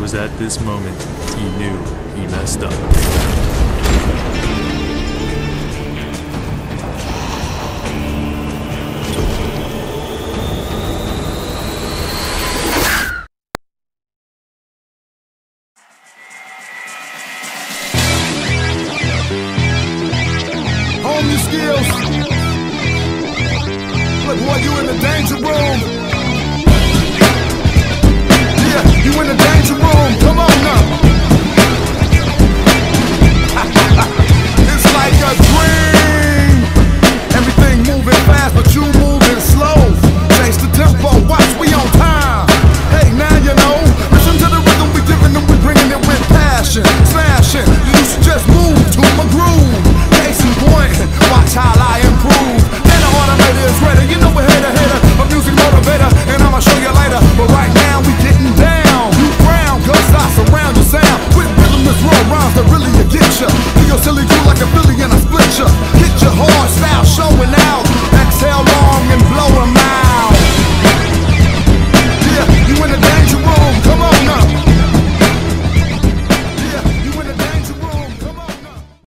was at this moment he knew he messed up. Hone your skills. Look, boy, you in the danger room. Yeah, you in the danger room. Come on now. It's like a dream. Everything moving fast, but you moving slow. Change the tempo, watch, we on time. Hey, now you know. Listen to the rhythm we giving them, we bringing it with passion. Smashing, you should just move to my groove. Case in point, watch how I improve. And the automator is ready, you know we're hitter, a music motivator, and I'ma show you later. But right now we getting down. You brown, cause I surround your sound with rhythmless raw rhymes that really get ya.